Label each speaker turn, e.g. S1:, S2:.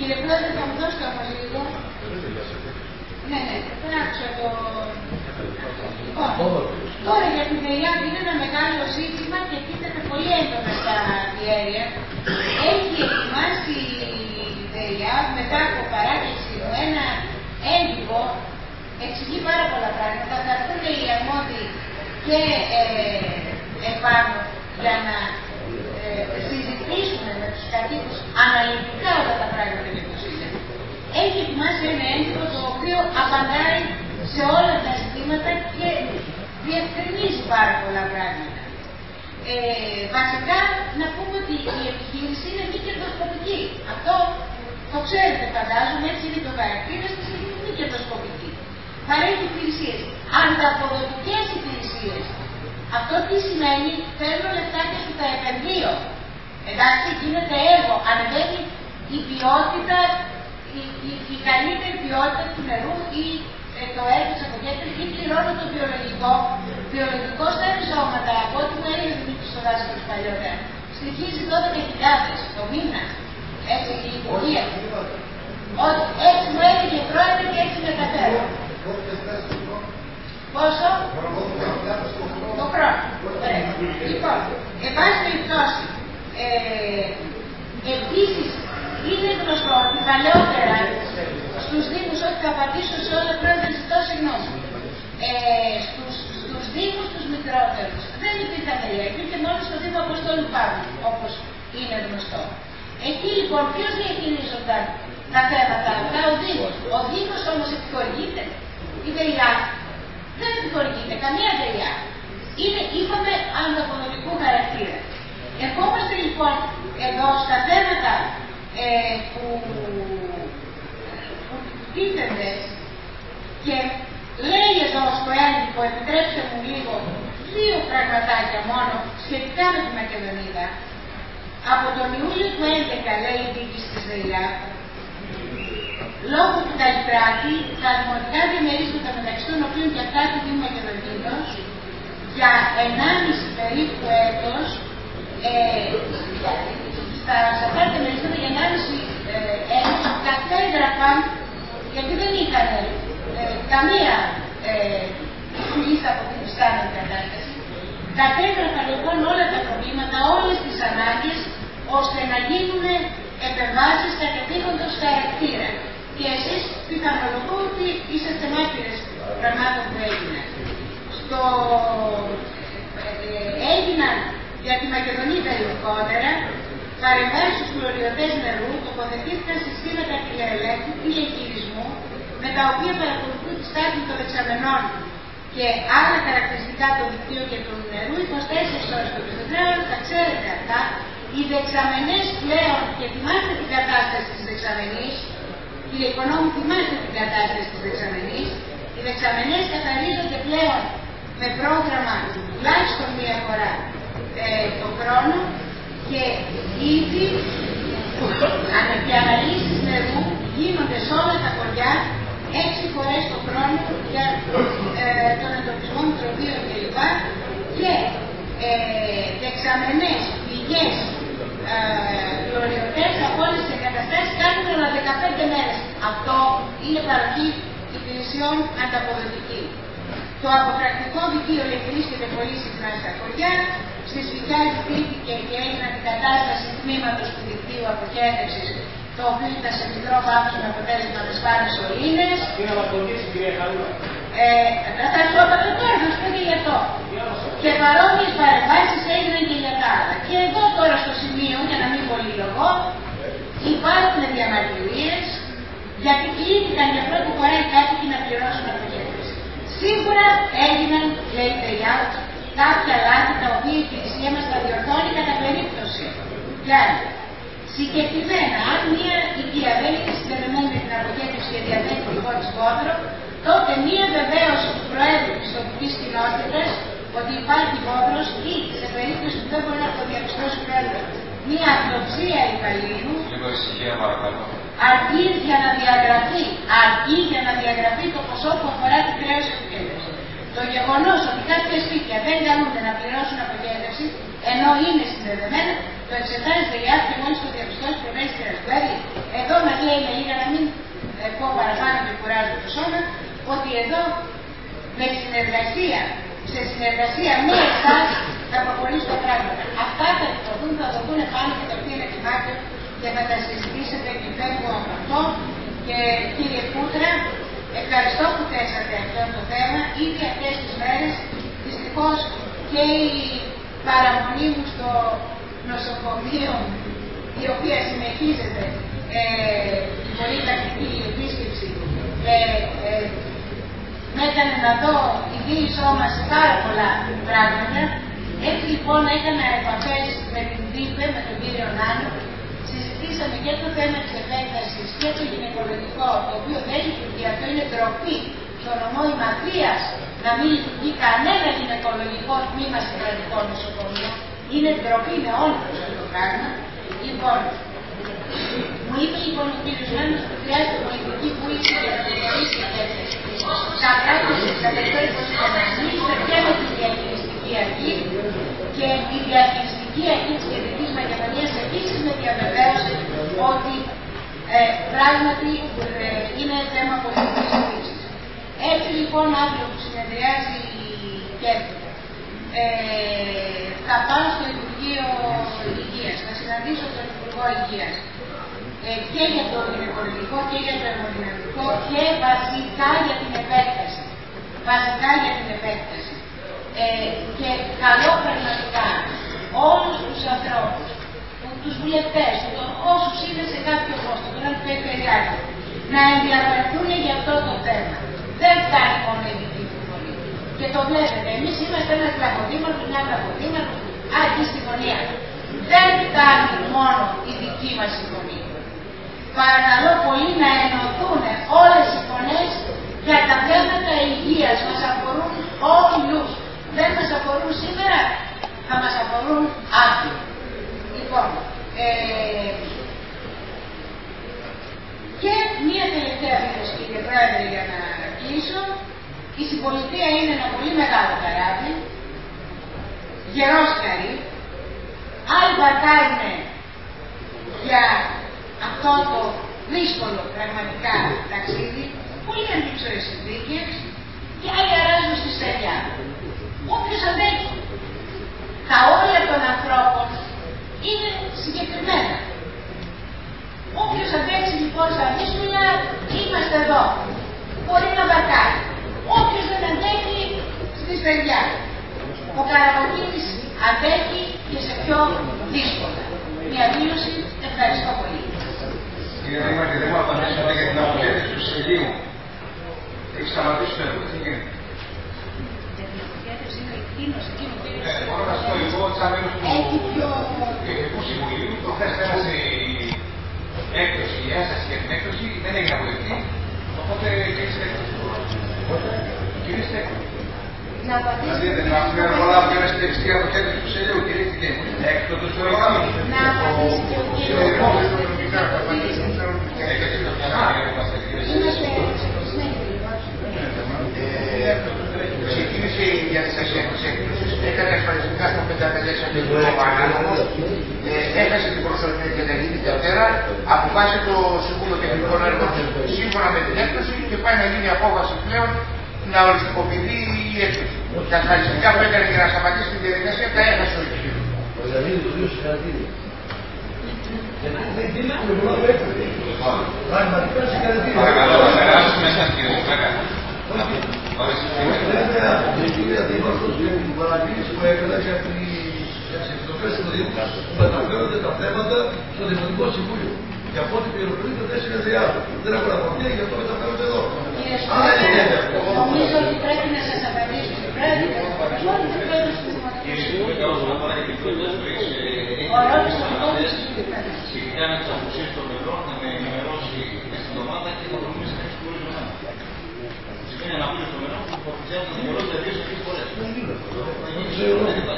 S1: Κύριε Πρόεδρε, θα μου δώσετε όμως λίγο. Ναι, δεν άκουσα το... Λοιπόν, τώρα για την ΔΕΙΑ είναι ένα μεγάλο ζήτημα και τίθεται πολύ έντονα στα διέρεια. Έχει ετοιμάσει η ΔΕΙΑ μετά από παράτηση ένα έντυπο, εξηγεί πάρα πολλά πράγματα. Θα έρθουν οι αρμόδιοι και επάνω για να συζητήσουμε με τους κατοίκους αναλυτικά όλα τα πράγματα για το σύστημα. Έχει ετοιμάσει ένα έντυπο το οποίο απαντάει σε όλα τα ζητήματα και διευκρινίζει πάρα πολλά πράγματα. Βασικά, να πούμε ότι η επιχείρηση είναι μη κερδοσκοπική. Αυτό το ξέρετε, φαντάζομαι, έτσι είναι το χαρακτήρα της, είναι μη κερδοσκοπική. Παρέχει υπηρεσίες, ανταποδοτικές υπηρεσίες. Αυτό τι σημαίνει, θέλω λεφτάκια που τα επενδύω. Εντάξει, γίνεται έργο, ανεβαίνει η ποιότητα, η καλύτερη ποιότητα του νερού ή το έργο της αποκέντρωσης ή πληρώνω το βιολογικό στα ριζώματα, από ό,τι μου έλεγε Δημήτρης ο δάσκαλος παλιότερα. Στοιχίζει 12.000 το μήνα. Έτσι η υπουργεία. Έτσι μου έλεγε πρόεδρε και έτσι με καταφέρω. Πόσο? Το χρόνο. Λοιπόν, εν πάση περιπτώσει, επίσης είναι γνωστό ότι παλαιότερα στους Δήμους, όχι θα απαντήσω σε όλα πρόεδρε, ζητώ συγγνώμη. Στους Δήμους τους μικρότερους δεν υπήρχαν ΔΕΙΑ, υπήρχε μόνο στο Δήμο Αποστόλου Παύλου, όπως είναι γνωστό. Εκεί λοιπόν ποιος διαχειρίζονταν τα θέματα αυτά, ο Δήμος. Ο Δήμος όμως επιχορηγείται. Η ΔΕΙΑ δεν επιχορηγείται, καμία ΔΕΙΑ. Είπαμε ανταποδοτικού χαρακτήρα. Ερχόμαστε λοιπόν εδώ στα θέματα που τίθενται και λέει εδώ στο έντυπο, επιτρέψτε μου λίγο, δύο πραγματάκια μόνο σχετικά με τη Μακεδονίδα. Από τον Ιούλιο του 2011, λέει η διοίκηση της ΔΕΙΑ, λόγω του Καλλιπράτη, τα δημοτικά διαμερίσματα μεταξύ των οποίων και αυτά του Δήμου Μακεδονίδος, για 1,5 περίπου έτος, στα αυτά τα διαμερίσματα για 1,5 έτος κατέγραφαν, γιατί δεν είχαν καμία λίστα από την ιστάμενη κατάσταση, κατέγραφαν λοιπόν όλα τα προβλήματα, όλες τις ανάγκες, ώστε να γίνουν επεμβάσεις κατευθύνοντος χαρακτήρα. Και εσείς πιθανολογώ ότι είσαστε μάρτυρες πραγμάτων που έγιναν. Έγιναν για τη Μακεδονίδα ειδικότερα παρεμβάσεις στους φλωριωτές νερού, τοποθετήθηκαν συστήματα τηλεχειρισμού, με τα οποία παρακολουθούν τη στάση των δεξαμενών και άλλα χαρακτηριστικά των δικτύων και του νερού 24 ώρες το 24, τα ξέρετε αυτά. Οι δεξαμενές πλέον, και θυμάστε την κατάσταση της δεξαμενής, κύριε Οικονόμου, θυμάστε την κατάσταση της δεξαμενής, οι δεξαμενές καθαρίζονται πλέον με πρόγραμμα τουλάχιστον μία φορά το χρόνο και ήδη οι αναλύσεις νερού γίνονται σε όλα τα χωριά 6 φορές το χρόνο για τον εντοπισμό μικροβίων κλπ. Και δεξαμενές, πηγές, φλωριωτές από όλες τις εγκαταστάσεις κάνουν όλα 15 μέρες. Αυτό είναι παροχή υπηρεσιών ανταποδοτική. Το αποφρακτικό δικτύο βρίσκεται πολύ συχνά στα χωριά. Στη Σφυγιά ζητήθηκε και έγινε αντικατάσταση τμήματος του δικτύου αποχέτευσης, το οποίο ήταν σε μικρό βάθος με αποτέλεσμα με σπάνιες σωλήνες.
S2: Τι να μας τονίσει, κυρία Χαρούλα.
S1: Θα σου πω τώρα, θα σου πω και γι' αυτό. Και παρόμοιες παρεμβάσεις έγιναν και για τα άλλα. Και εδώ τώρα στο σημείο, για να μην πολυλογώ, υπάρχουν διαμαρτυρίες γιατί κλήθηκαν για πρώτη φορά οι κάτοικοι να πληρώσουν αποχέτευση. Σίγουρα έγιναν, λέει η ΔΕΙΑ, κάποια λάθη τα οποία η υπηρεσία μας τα διορθώνει κατά περίπτωση. Yani, συγκεκριμένα, αν μια οικία δεν είναι συνδεδεμένη με την αποχέτευση και διαθέτει τη χώρα Βόδρο, τότε μια βεβαίωση του Προέδρου της τοπικής κοινότητας ότι υπάρχει Βόδρος ή σε περίπτωση που δεν μπορεί να το διαπιστώσει ο Πρόεδρος, μια αυτοψία υπαλλήλου αρκεί για να διαγραφεί το ποσό που αφορά την χρέωση αποχέτευση. Το γεγονός ότι κάποια σπίτια δεν καλούνται να πληρώσουν αποχέτευση, ενώ είναι συνδεδεμένα, το εξετάζει η ΔΕΙΑ και μόλις το διαπιστώσει προβαίνει στην αστυνομία. Εδώ μας λέει πω παραπάνω και κουράζω το σώμα, ότι εδώ με συνεργασία, σε συνεργασία με εσάς θα προχωρήσουν τα πράγματα. Αυτά θα δοθούν πάνω και το πήρε τη Μάρτιο και θα τα συζητήσετε και φεύγω από αυτό. Και κύριε Κούτρα, ευχαριστώ που θέσατε αυτό το θέμα. Ήδη αυτές τις μέρες, δυστυχώς και η παραμονή μου στο νοσοκομείο, η οποία συνεχίζεται, η πολύ τακτική επίσκεψη, με έκανε να δω η δίεισό μας σε πάρα πολλά πράγματα. Έτσι λοιπόν έκανα επαφές με την ΔΥΠΕ, με τον κύριο Νάνο. Συζητήσαμε και το θέμα της επέκτασης και το γυναικολογικό, το οποίο δεν λειτουργεί. Αυτό είναι ντροπή στο νομό Ιμαδρίας να μην λειτουργεί κανένα γυναικολογικό τμήμα σε κρατικό νοσοκομείο. Είναι ντροπή με όλο αυτό το πράγμα. Λοιπόν, μου είπε λοιπόν ο κύριος Νάνος ότι χρειάζεται πολιτική βούληση για να προχωρήσει η επέκταση. Τα πράγματα στα τελευταία 20 χρόνια και με τη διαχειριστική αρχή και η διαχειριστική αρχή της Κεντρικής Μακεδονίας επίσης με διαβεβαίωσε ότι πράγματι είναι θέμα πολιτικής βούλησης. Έτσι λοιπόν αύριο που συνεδριάζει και θα πάω στο Υπουργείο Υγείας, θα συναντήσω τον Υπουργό Υγείας και για το γυναικολογικό και για το αιμοδυναμικό και βασικά για την επέκταση. Βασικά για την επέκταση. Και καλό πραγματικά όλους τους ανθρώπους, τους βουλευτές, όσους είναι σε κάποιο πόστο, τον περιφερειάρχη, να ενδιαφερθούν για αυτό το θέμα. Δεν φτάνει μόνο η δική του φωνή. Και το βλέπετε, εμείς είμαστε ένας πλακοδήμαρχος, μια πλακοδήμαρχος, εκεί στη γωνία. Δεν φτάνει μόνο η δική μας φωνή. Παρακαλώ πολύ να ενωθούν όλες οι φωνές για τα θέματα υγείας. Μας αφορούν όλους. Δεν μας αφορούν σήμερα, θα μας αφορούν αύριο. Λοιπόν, και μία τελευταία δήλωση, κύριε Πρόεδρε, για να κλείσω. Η συμπολιτεία είναι ένα πολύ μεγάλο καράβι, γερός καρύ. Άλλοι βαρκάρουν για αυτό το δύσκολο πραγματικά ταξίδι, πολύ αντίξωες συνθήκες, και άλλοι αράζουν στη στεριά. Όποιος αντέχει. Τα όρια των ανθρώπων είναι συγκεκριμένα. Όποιος αντέξει λοιπόν στα δύσκολα, είμαστε εδώ. Μπορεί να βαρκάρει. Όποιος δεν αντέχει, στη στεριά. Ο Καραβοκίνης αντέχει και σε πιο δύσκολα. Μια δήλωση, ευχαριστώ πολύ.
S3: Κύριε Δήμαρχε, δεν μου απαντήσατε για την αποχέτευση του Σελίου. Έχει σταματήσει το έργο, τι γίνεται? Μπορώ να σου πω εγώ, σαν μέλος του Εθνικού Συμβουλίου, προχθές πέρασε η έκδοση, η ένσταση για την έκδοση, δεν έγινε αποδεκτή, οπότε κλείστε έκδοση. Κυρίστε έκδοση. Δηλαδή δεν έχουμε προλάβει και να στηριστεί η αποχέτευση του Σελίου, κηρύχθηκε έκδοση του εργάμου.
S1: Να απαντήσει και ο κύριος.
S3: Ξεκίνησε η διαδικασία της έκδοσης, έκανε ασφαλιστικά στα 5 μέσα και το ανάλογο, έχασε την προσωρινή και δεν γίνει Δευτέρα, αποφάσισε το Συμβούλιο Τεχνικών Έργων σύμφωνα με την έκδοση και πάει να γίνει απόφαση πλέον να οριστικοποιηθεί η έκδοση. Τα ασφαλιστικά που έκανε για να σταματήσει τη διαδικασία τα έχασε ο ίδιος.
S4: Παρακαλώ, να περάσουμε εσάς κύριε Μουφέκα.
S5: Η κυρία Δήμαρχος για την παρατήρηση που έκανα για τις επιτροπές του Δήμου μεταφέρονται τα θέματα στο Δημοτικό Συμβούλιο. Και από ό,τι πληροφορείται δεν συνεδριάζουν. Δεν έχουν απαντήσει, γι' αυτό μεταφέρονται εδώ.
S1: Κύριε Σπουδέλα, νομίζω ότι πρέπει να σας απαντήσω στην Πρόεδρο και να παρακολουθώ την Πρόεδρο του Δημοτικού Συμβουλίου. Ο ρόλος των κόμματων
S4: σχετικά με τις απουσίες των μελών να με ενημερώσει την εβδομάδα και θα προχωρήσει να εξηγήσει το θέμα. Σημαίνει αναπλήρωση των μελών που φορτιζάνε να ενημερώσει 2-3 φορές.